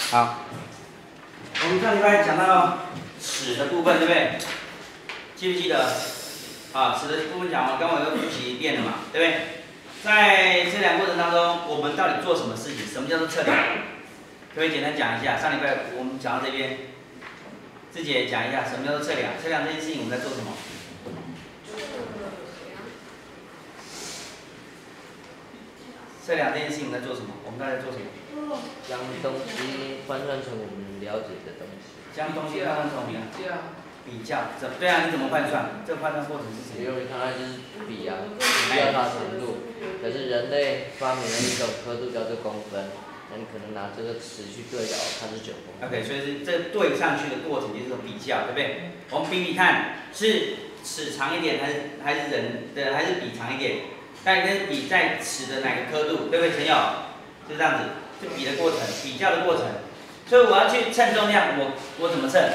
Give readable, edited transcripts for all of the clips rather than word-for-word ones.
好，我们上礼拜讲到尺的部分，对不对？记不记得？啊，尺的部分讲完，刚我又复习一遍了嘛，对不对？在测量过程当中，我们到底做什么事情？什么叫做测量？可不可以简单讲一下？上礼拜我们讲到这边，自己也讲一下什么叫做测量？测量这件事情我们在做什么？测量这件事情我们在做什么？我们在做什么？ 将东西换算成我们了解的东西。 将东西换算成我们比较，对啊，你怎么换算？这个换算过程是什么？ 因为它就是比啊，比较大程度。可是人类发明了一种刻度叫做公分，那你可能拿这个尺去对角，它是9公分。 OK， 所以是这对上去的过程就是比较，对不对？我们比比看，是尺长一点还是人的还是笔长一点？但跟笔在尺的哪个刻度，对不对，陈友？就这样子，就比的过程，比较的过程。所以我要去称重量，我怎么称？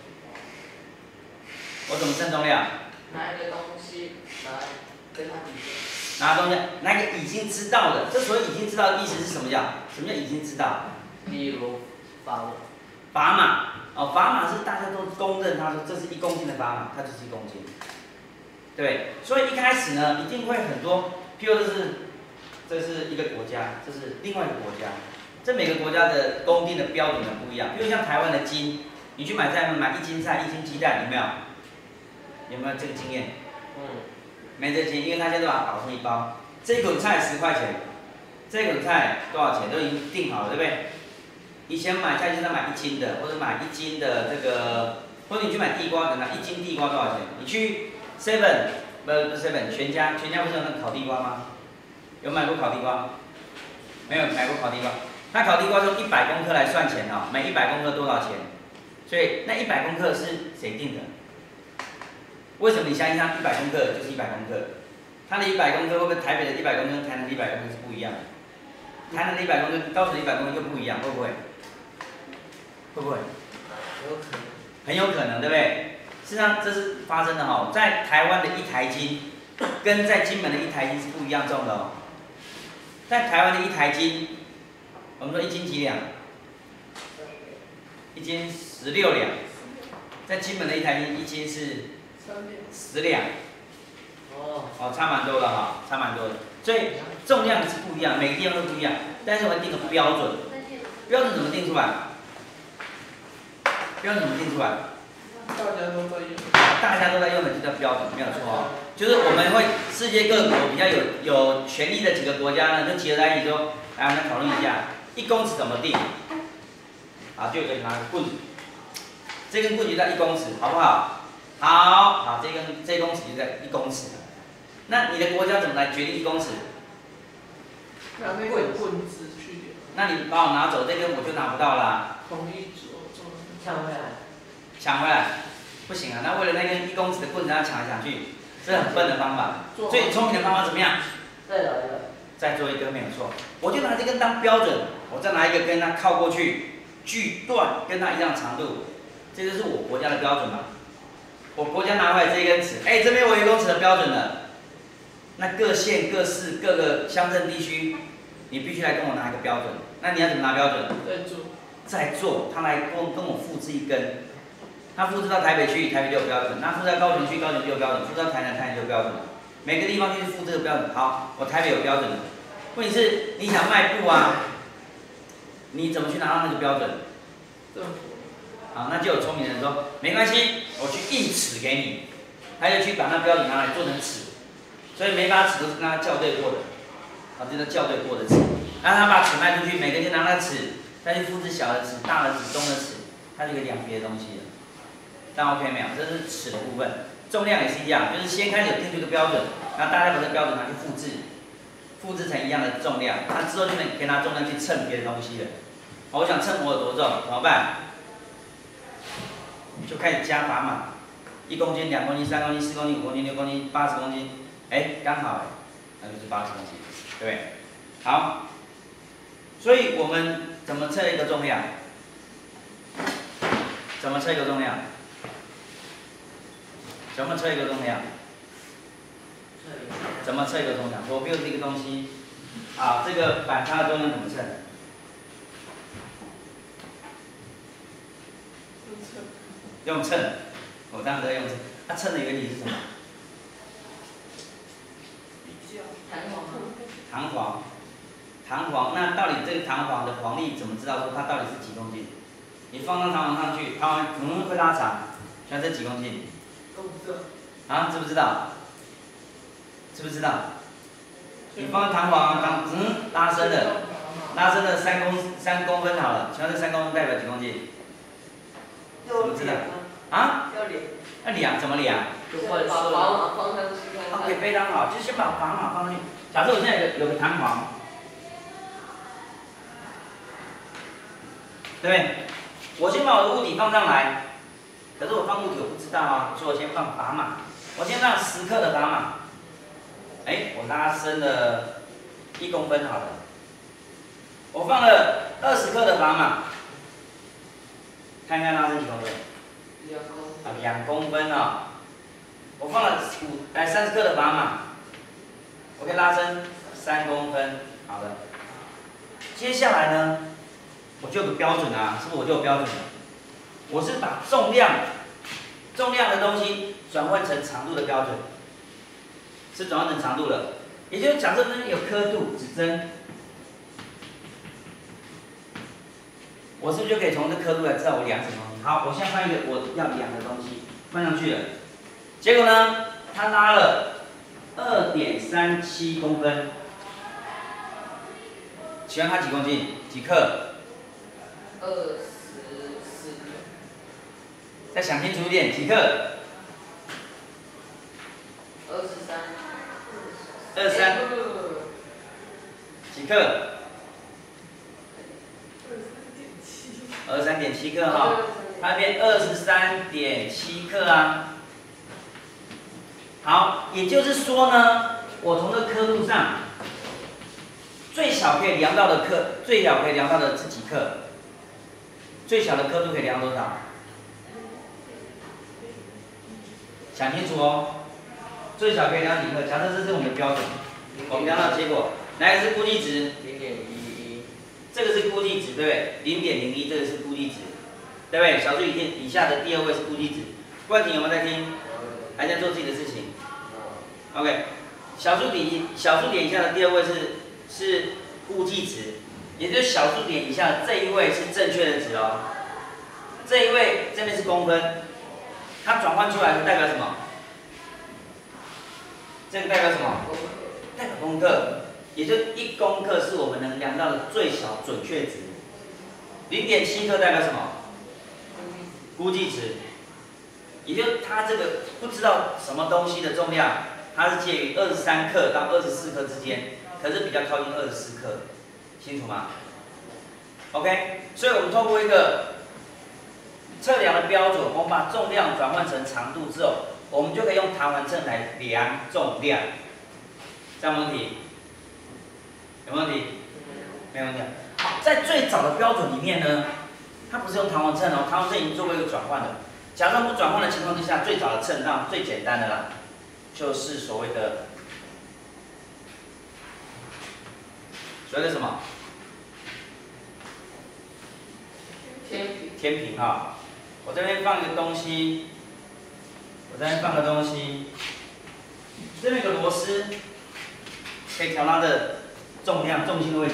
我怎么称重量？ 拿一个东西来跟它比。 拿东西，拿一个已经知道的，这所谓已经知道的意思是什么叫？什么叫已经知道？ 例如砝码哦，砝码是大家都公认，他说这是1公斤的砝码，它就是1公斤。对，所以一开始呢，一定会很多，譬如这是一个国家，这是另外一个国家，这每个国家的公定的标准很不一样。譬如像台湾的斤，你去买菜买1斤菜、1斤鸡蛋，有没有？有没有这个经验？没这个经验，因为他现在都把它搞成一包。这一捆菜10块钱，这一捆菜多少钱都已经定好了，对不对？以前买菜就是买1斤的，或者买1斤的这个，或者你去买地瓜，等下1斤地瓜多少钱？你去 Seven 不是 Seven 全家不是有那个烤地瓜吗？有买过烤地瓜？没有买过烤地瓜。那烤地瓜用100公克来算钱哦，每100公克多少钱？所以那100公克是谁定的？为什么你相信它100公克就是100公克？它的100公克会不会台北的100公克跟台南的100公克是不一样的？台南的100公克跟高雄的100公克又不一样，会不会？会不会？ 有可能。 很有可能，对不对？事实上这是发生的哈，在台湾的1台斤跟在金门的1台斤是不一样重的哦。在台湾的1台斤，我们说1斤几两？1斤16两。在金门的1台斤1斤是10两。哦，差蛮多的哈，差蛮多的。所以重量是不一样，每个地方都不一样，但是我们定个标准。标准怎么定出来？标准怎么定出来？大家都在用的就叫标准，没有错哦。就是我们会世界各国比较有权力的几个国家呢，就结合在一起说，来我们来讨论一下1公尺怎么定。好，就有人拿个棍子，这根棍就在1公尺，好不好？好，这公尺就在1公尺。那你的国家怎么来决定1公尺？ 拿那个棍子去。 那你把我拿走，这根我就拿不到啦。 同意做。 抢回来。 抢回来，不行啊！那为了那根1公尺的棍子，要抢来抢去，这是很笨的方法。最聪明的方法怎么样？ 再来一个。 再做一根没有错。我就拿这根当标准，我再拿一个跟它靠过去，锯断跟它一样长度，这就是我国家的标准嘛。我国家拿回来这根尺，这边我1公尺的标准了。那各县、各市、各个乡镇地区，你必须来跟我拿一个标准。那你要怎么拿标准？再做，他来跟我复制1根。他复制到台北去，台北就有标准；那复制到高雄去，高雄就有标准；复制到台南，台南就有标准。每个地方去复制这个标准。好，我台北有标准了。问题是你想卖布啊，你怎么去拿到那个标准？好，那就有聪明人说，没关系，我去印尺给你，他就去把那标准拿来做成尺。所以每把尺都是跟他校对过的，啊，这叫校对过的尺。然后他把尺卖出去，每个人就拿那个尺，再去复制小的尺、大的尺、中的尺，他就可以量别的东西了。这样 OK 没有？这是尺的部分。重量也是一样，就是先开始有定出一个标准，然后大家把这个标准拿去复制成一样的重量，那之后就可以拿重量去称别的东西了。我想称我有多重，怎么办？就开始加砝码，1公斤、2公斤、3公斤、4公斤、5公斤、6公斤、80公斤，刚好那就是80公斤，对不对？好，所以我们怎么测一个重量？怎么测一个重量？怎么测一个重量？怎么测一个重量？我比如这个东西，这个反差的重量怎么测？ 用秤，我当然在用秤。它秤的原理是什么？弹簧。弹簧，那到底这个弹簧的黄力怎么知道说它到底是几公斤？你放到弹簧上去，弹簧可能会拉长，像这几公斤？啊，知不知道？知不知道？你放到弹簧拉伸了3公分好了，请问这3公分代表几公斤？知不知道？啊？要量怎么量？ 就把砝码放上去看看。 OK， 非常好，就先把砝码放上去。假设我现在有个弹簧，对不对？我先把我的物体放上来，可是我放物体我不知道啊，所以我先放砝码。我先放10克的砝码，我拉伸了1公分好了。我放了20克的砝码，看看拉伸几公分？2公分啊。我放了30克的砝码，我可以拉伸3公分，好了。接下来呢，我就有个标准啊，是不是我就有标准了？我是把重量的东西转换成长度的标准，是转换成长度了。也就是假设这边有刻度指针，我是不是就可以从这刻度来知道我量什么东西？好，我现在放一个我要量的东西放上去了，结果呢，它拉了2.37公分，请问它几公斤？几克 24克。 再想清楚一点，几克？23。几克？23.7克哈，它变23.7克啊。好，也就是说呢，我从这刻度上，最小可以量到的是几克？最小的刻度可以量多少？想清楚哦。最小可以量几克？假设这是我们的标准，我们量到结果，哪个是估计值？0.11。这个是估计值，对不对？0.01，这个是估计值，对不对？小数点以下的第2位是估计值。冠廷有没有在听？还在做自己的事情 ？OK， 小数点以下的第2位是估计值，也就是小数点以下的这一位是正确的值哦。这一位这边是公分，它转换出来的代表什么？这个代表什么？代表公克，也就1公克是我们能量到的最小准确值。0.7克代表什么？估计值，也就它这个不知道什么东西的重量，它是介于23克到24克之间，可是比较靠近24克，清楚吗 ？OK， 所以我们透过一个测量的标准，我们把重量转换成长度之后，我们就可以用弹簧秤来量重量。这样没问题？有没有问题？没有问题。好，在最早的标准里面呢，它不是用弹簧秤哦，弹簧秤已经做过一个转换了。假设不转换的情况之下，最早的秤当最简单的啦，就是所谓的什么？天平哈。我这边放一个东西，这边有个螺丝，可以调它的重心的位置。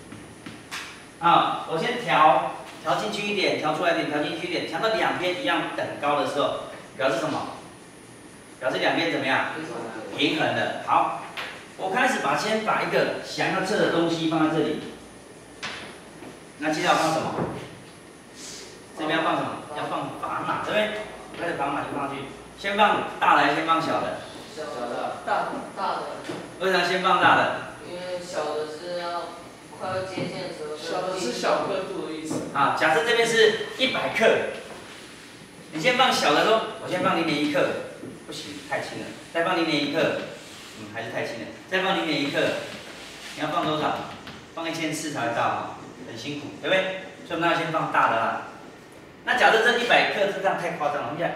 我先调进去一点，调出来一点，调进去一点，调到两边一样等高的时候，表示什么？表示两边怎么样？平衡的。好，我开始先把一个想要测的东西放在这里。那接下来放什么？这边要放什么？要放砝码，对不对？我开始砝码就放上去，先放大的还是先放小的？ 小的。大的。 为什么先放大的？ 因为小的是要快要接线的时候。小的是小刻度的意思。 假设这边是100克，你先放小的说，我先放0.1克，不行，太轻了。再放0.1克，还是太轻了。再放0.1克，你要放多少？放1400才会到，很辛苦，对不对？所以我们要先放大的啦。那假设这100克这样太夸张了，我们讲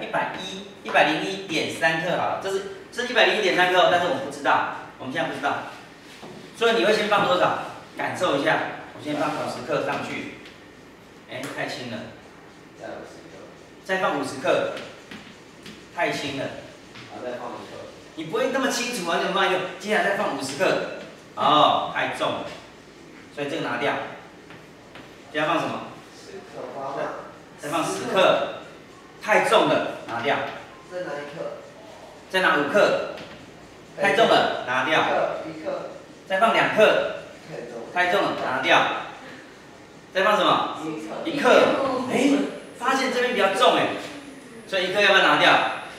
101.3克好了，这是101.3克，但是我们不知道，我们现在不知道。所以你会先放多少？感受一下，我先放50克上去。太轻了。 再放50克，太轻了。 好，再放1克。 你不会那么清楚啊？你放一个，接下来再放50克，哦，太重了，所以这个拿掉。接下来放什么 10克8克。 再放10克，太重了，拿掉。 再拿1克。 再拿5克，太重了，拿掉。 1克。 再放2克， 太重了， 拿掉。再放什么？1克。哎，发现这边比较重哎，所以1克要不要拿掉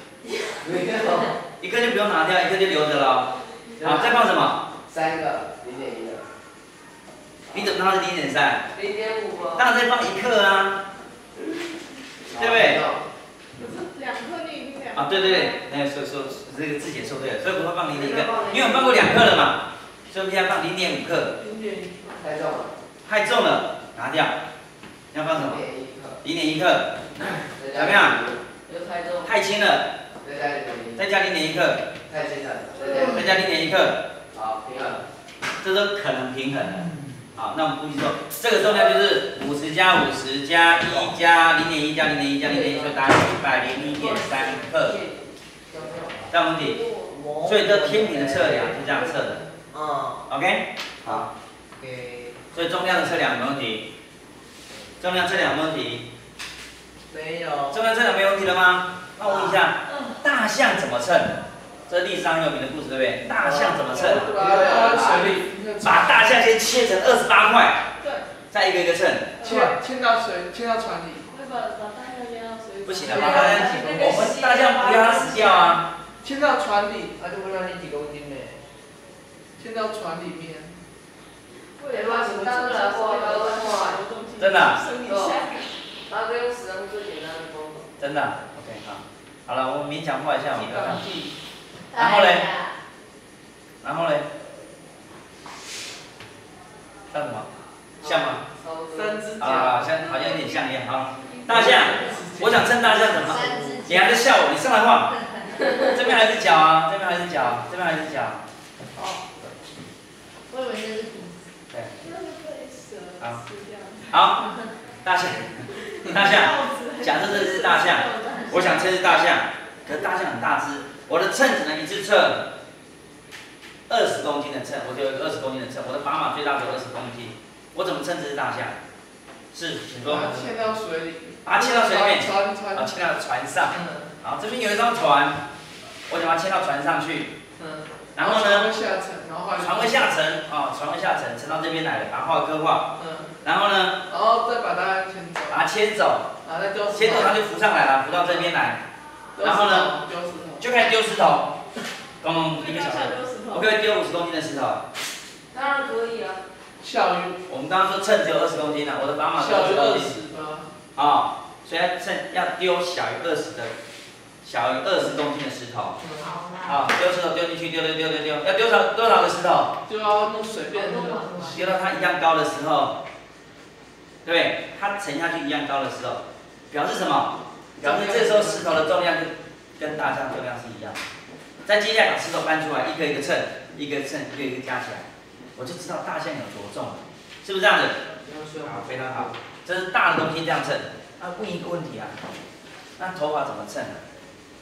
？1克就不用拿掉，1克就留着了。好，再放什么 ？3个0.1的。 你怎么知道是0.3 ？0.5哦。 当然再放1克啊，对不对？ 可是2克你已经2克。 啊，对对对，那说这个字解说对了，所以不会放0.1克，因为我们放过2克了嘛，所以我们现在放0.5克。 太重了。 太重了，拿掉。要放什么？0.1克。怎么样？太轻了。再加0.1克。 太轻了。 再加0.1克。 好，平衡。 这都可能平衡的。好，那我们估计说，这个重量就是50加50加1加0.1加0.1加0.1，所以答案是101.3克。这样问题。所以这天平的测量是这样测的。OK。好。所以重量的测量有没有问题？重量测量有没有问题？ 没有。 重量测量没问题了吗？那我问一下，大象怎么称？这是历史上很有名的故事，对不对？大象怎么称？把大象先切成28块， 对， 再一个一个称。 牵到船里。 会把大象压到水里。 不行的，把大象，我们大象不要它死掉啊。 牵到船里， 那就会让你几公斤呢？ 牵到船里面。 真的、啊？ 那个用使用最简单的方法。 真的、啊、？OK， 好，好了，我们勉强画一下，我们看。然后嘞？然后嘞？像什么？像吗？啊，像好像有点像一样哈。大象，我想称大象怎么？你还在笑我？你上来画。这边还是脚啊，这边还是脚，这边还是脚。 哦。我以为这是鼻子。 对。 那就被蛇吃掉。 好，大象，大象，假设这是大象，我想测是大象，可是大象很大只，我的秤只能一次测20公斤的秤，我就有一个20公斤的秤，我的砝码最大只有20公斤，我怎么称这是大象？是，请说。 把它牵到水里。 把它牵到水里面。 船。 啊，牵到船上。好，这边有一艘船，我想把它牵到船上去。然后呢？ 船会下沉，然后船会下沉，啊，船会下沉，沉到这边来了，把它画刻画。然后呢？ 然后再把它牵走。 把它牵走。牵走它就浮上来了，浮到这边来。然后呢？就开始丢石头。1个小时。我可以丢50公斤的石头。 当然可以啊。 小于。 我们刚刚说秤只有20公斤了，我的砝码只有20公斤。啊，所以要丢小于20公斤的石头。好，丢石头丢进去，丢，要丢多少个石头？ 就要弄随便的。 丢到它一样高的时候，对不对？它沉下去一样高的时候，表示什么？表示这时候石头的重量就跟大象重量是一样。再接下来把石头搬出来，一个一个称，一个加起来，我就知道大象有多重了，是不是这样子？好，非常好。这是大的东西这样称。那问一个问题啊，那头发怎么称呢？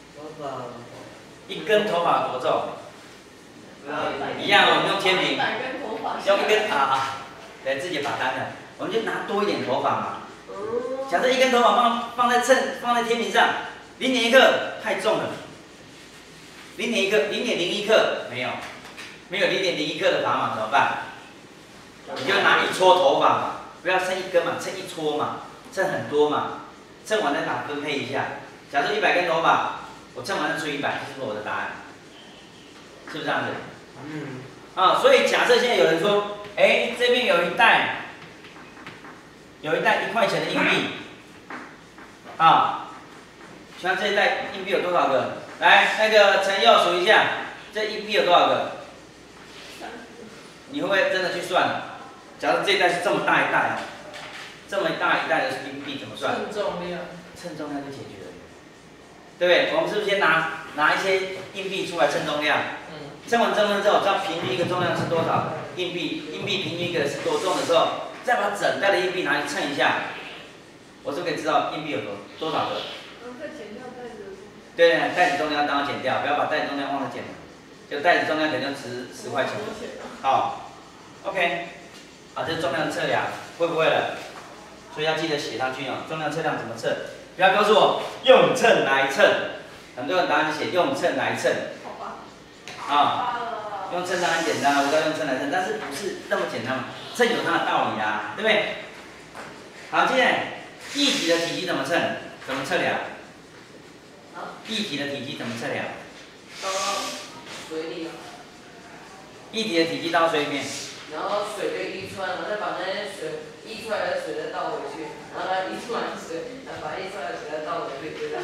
一根头发多重？一样，我们用天平，用一根对，自己把单的，我们就拿多一点头发嘛。假设一根头发放在天平上，0.1克太重了，0.1克，0.01克没有0.01克的砝码怎么办？你就拿一撮头发嘛，不要称一根嘛，称一撮嘛，称很多嘛，称完再把它分配一下。假设100根头发，我称完再除100，这是我的答案，是不是这样子？所以假设现在有人说，这边有一袋1块钱的硬币，像这一袋硬币有多少个？来，那个陈佑数一下，这硬币有多少个？你会不会真的去算？假如这一袋是这么大一袋这么大一袋的硬币怎么算？ 称重量。 称重量就解决了，对不对？我们是不是先拿一些硬币出来称重量？称完重量之后，知道平均一个重量是多少？硬币平均一个是多重的时候，再把整袋的硬币拿去称一下，我就可以知道硬币有多少个。 对，袋子重量当然减掉，不要把袋子重量忘了减了，就袋子重量可能就10块钱。好 ，OK， 好，这是重量测量，会不会了？所以要记得写上去哦。重量测量怎么测？不要告诉我用秤来称，很多人答案写用秤来称。 好吧。 啊，用秤当然简单了，我知道用秤来称，但是不是那么简单嘛？秤有它的道理啊，对不对？好，接下来液体的体积怎么称？怎么测量？液体的体积怎么测量？ 倒到水里， 液体的体积倒水里面， 然后水就溢出来，然后再把那些水溢出来的水再倒回去，然后再溢出来的水，再把溢出来的水再倒回去，就这样。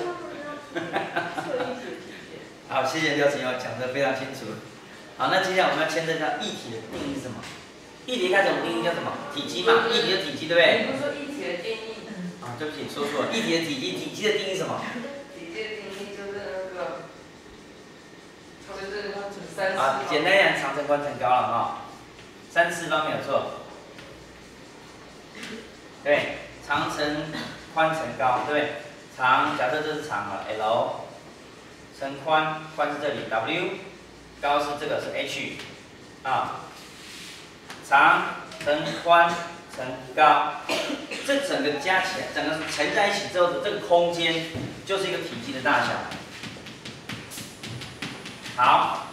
好，谢谢廖晨瑶讲得非常清楚。好，那接下来我们要牵涉到液体的定义是什么？液体开始我们定义叫什么？体积嘛，液体的体积对不对？ 你不是说液体的定义？ 啊，对不起，说错了。液体的体积，体积的定义是什么？ 体积的定义就是那个，就是30。 啊，简单一点，长乘宽乘高了哈。3次方没有错。对，长乘宽乘高，对不对？长，假设这是长了 L， 乘宽，宽是这里 W， 高是这个是 H， 啊，长乘宽乘高，这整个加起来，整个乘在一起之后的这个空间，就是一个体积的大小。好，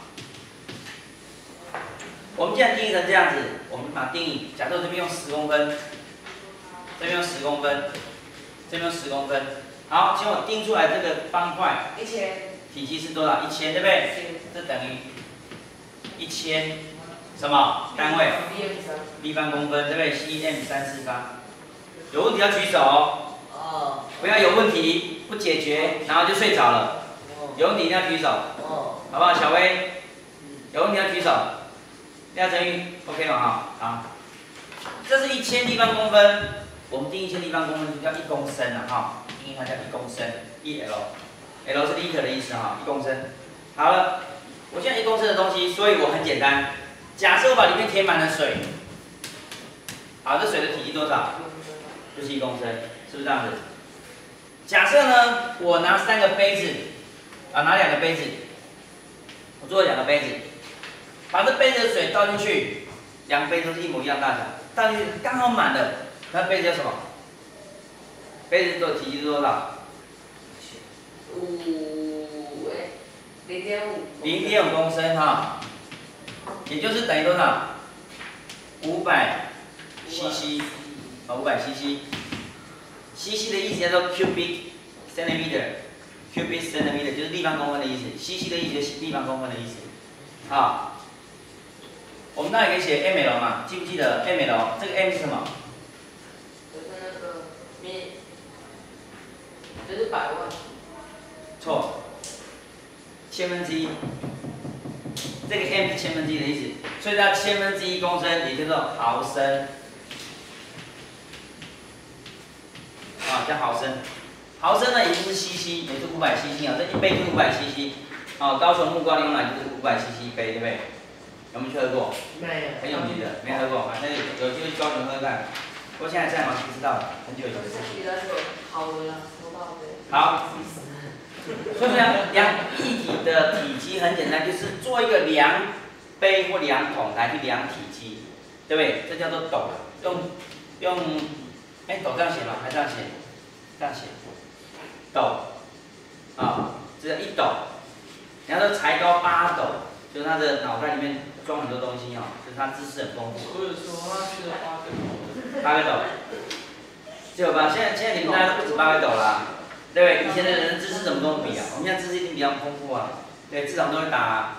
我们既然定义成这样子，我们把定义，假设我这边用10公分，这边用10公分，这边用10公分。好，请我定出来这个方块 1000， 体积是多少？1000，对不对？这等于1000什么单位？立方公分，对不对？cm3次方。有问题要举手哦，不要有问题不解决，然后就睡着了。有问题一定要举手，好不好？小薇，有问题要举手。廖振玉 ，OK 吗？好，这是1000立方公分，我们定1000立方公分就叫1公升了哈，定义它叫1公升，1L，L 是 liter 的意思哈，1公升。好了，我现在1公升的东西，所以我很简单，假设我把里面填满了水，好，这水的体积多少？就是1公升，是不是这样子？假设呢，我拿3个杯子，拿2个杯子，我做了2个杯子。把这杯子的水倒进去，2杯都是一模一样大小，倒进去刚好满了，那杯子叫什么？杯子的体积是多少？0.5公升哈，也就是等于多少？500cc， 500cc。cc 的意思叫做 cubic centimeter，cubic centimeter 就是立方公分的意思 ，cc 的意思就是立方公分的意思，啊。我们当然可以写 ml 嘛，记不记得 ml？ 这个 m 是什么？ 就是那个就是100万。 错，千分之一。这个 m 是千分之一的意思，所以它千分之一公升也叫做毫升。啊，叫毫升。毫升呢，也就是 cc， 也是500cc 啊，这一杯就是500cc。啊，高雄木瓜牛奶就是500cc 一杯，对不对？有没有去喝过？ 没有。 很有名的，没喝过，反正有机会去高雄喝喝看。不过现在在吗？不知道，很久以前的事情。 好的啦，收到的。 好。所以呢，量液体的体积很简单，就是做一个量杯或量桶来去量体积，对不对？这叫做斗。斗这样写吗？还是这样写？这样写。斗。啊，这叫1斗。人家说才高8斗，就是他的脑袋里面装很多东西哦，就是他知识很丰富。 我有说他去了 8个斗，对吧？现在你们大家都不止8个斗啦，对不对？以前的人知识怎么跟我们比啊？我们现在知识一定比较丰富啊，对，至少都会打啊。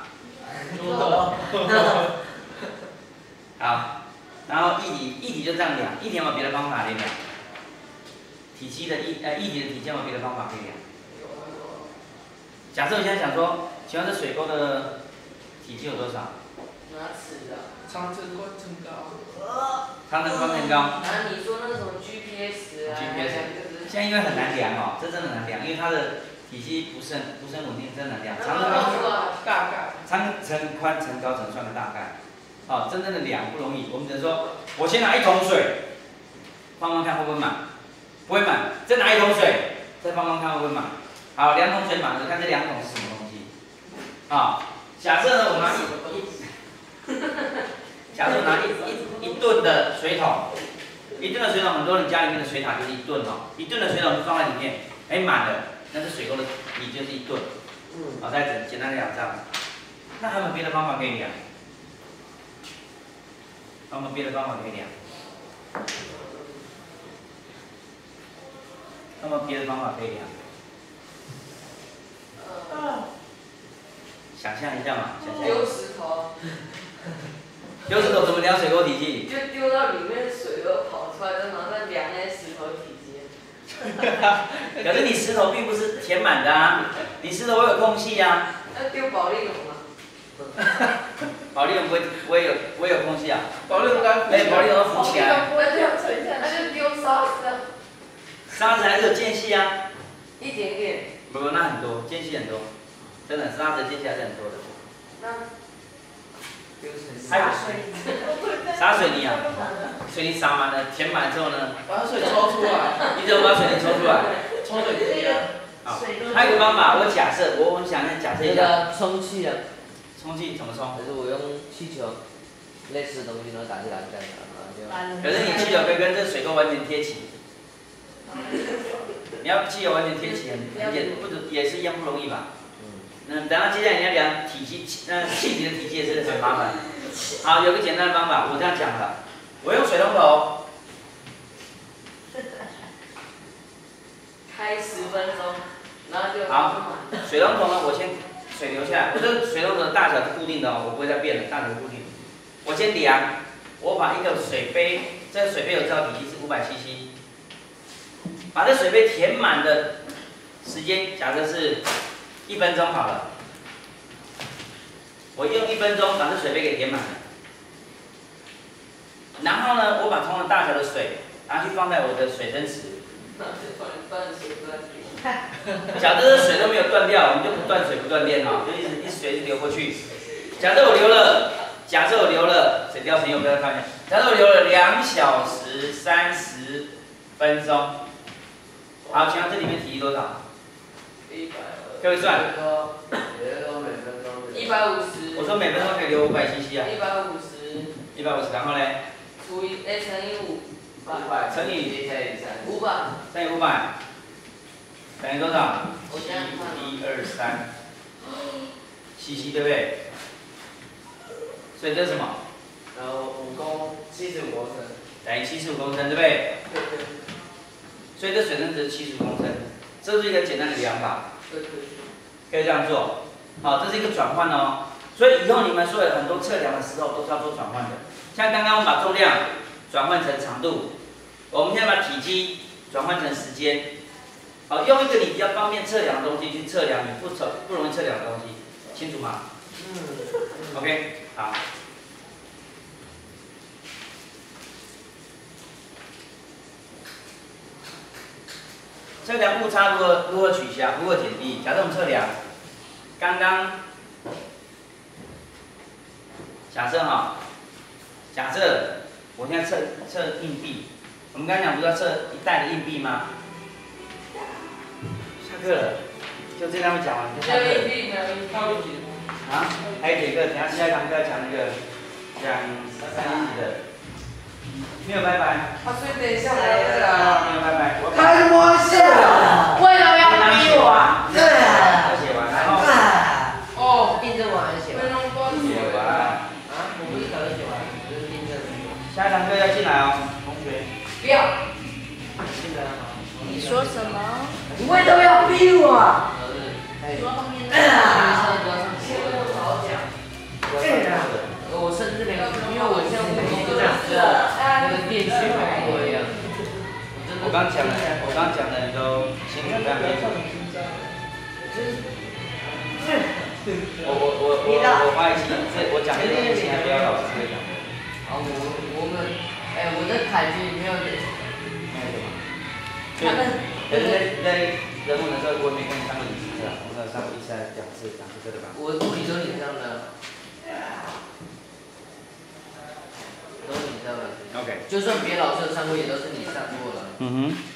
好，然后液体就这样量，液体有没有别的方法可以量？液体的体积有没有别的方法可以量？假设我现在想说，请问这水沟的体积有多少？ 拿尺的。 长乘宽乘高。 长乘宽乘高。 你说那个什么 GPS 啊 ？GPS。现在因为很难量哦，这真的很难量，因为它的体积不是很稳定，真的难量。长乘宽乘高只能算个大概。哦，真正的量不容易，我们只能说，我先拿1桶水，放看会不会满？不会满。再拿1桶水，再放看会不会满？ 好，2桶水满了，看这2桶是什么东西？啊，假设呢，我拿假设我拿一吨的水桶，1吨的水桶，很多人家里面的水塔就是1吨哦，1吨的水桶就放在里面，哎满了，那是水沟的底就是1吨。好，再简单的量这样。那还有没有别的方法可以量？还有没有别的方法可以量？那么别的方法可以量？想象一下嘛，想象一下。 丢石头。 丢石头怎么量水沟体积？ 就丢到里面，水都跑出来，然后再量那石头体积。 可是你石头并不是填满的啊，你石头会有空隙啊。 要丢保利龙啊。 保利龙不会有空隙啊。 保利龙干。 哎，保利龙都浮起来。 那就丢沙子啊。 沙子还是有间隙啊。 一点点。 不，那很多，间隙很多，真的沙子间隙还是很多的。 那。 还有撒水泥啊，水泥撒满了，填满之后呢， 把水抽出来。 你怎么把水泥抽出来？ 抽水机啊。 好，还有一个方法，我想假设一下。 充气啊。 充气怎么充？ 就是我用气球类似的东西，然后打进来这样子，然后就。 可是你气球可以跟这水沟完全贴起。你要气球完全贴起，也是一样不容易吧？等到接下来你要量体积，气体的体积也是很麻烦。好，有个简单的方法，我这样讲了，我用水龙头开10分钟，然后就好。水龙头呢，我先水流下来，我这个水龙头的大小是固定的哦，我不会再变的，大小是固定的。我先量，我把一个水杯，这个水杯有知道体积是500cc， 把这水杯填满的时间，假设是1分钟好了，我用1分钟把这水杯给填满了，然后呢，我把同样大小的水拿去放在我的水生池。假设这水都没有断掉，我们就不断水不断电哈，就一直水流过去。假设我流了，水掉水又不要看见。假设我流了2小时30分钟，好，请问这里面体积多少？各位算。 150。 我说每分钟可以流500cc 啊。150，然后呢？ 乘以500。 乘以 500。 乘以500，等于多少？1、2、3cc 对不对？所以这是什么？ 然后75公升。 等于75公升对不对？所以这水深值75公升，这是一个简单的量法。可以这样做。好，这是一个转换哦。所以以后你们所有很多测量的时候都是要做转换的。像刚刚我们把重量转换成长度，我们现在把体积转换成时间。好，用一个你比较方便测量的东西去测量你不容易测量的东西，清楚吗？OK， 好。测量误差如何取消？如何减低？假设我们测量，刚刚假设我现在测硬币，我们刚才讲不是要测1袋的硬币吗？下课了，就这样讲完就下课了。啊？还有几个？等下下一堂课要讲那个讲3年级的。没有拜拜。 所以等一下来了啦。 没有拜拜。 开玩笑。 为了要逼我啊！ 对。 要写完，然后。 哦。 订正完还是写完？ 写完。 啊？我不是早就写完，就是订正。 下一堂课要进来哦，同学。 不要。 进来吗？ 你说什么？ 你为什么要逼我？ 说后面的。 我甚至连，因为我现在我已经那个电学好多一样。 我刚讲的你都清楚非常清楚。我发一期，我讲的东西还不要老师讲。 啊，我的凯军没有什么。 可是在人文的时候，我也没跟你上过理事啊，我没有上过1次还是2次对吧？ 我物理都你上的。都是你上的。 OK。 就算别的老师有上过，也都是你上过的。 嗯哼。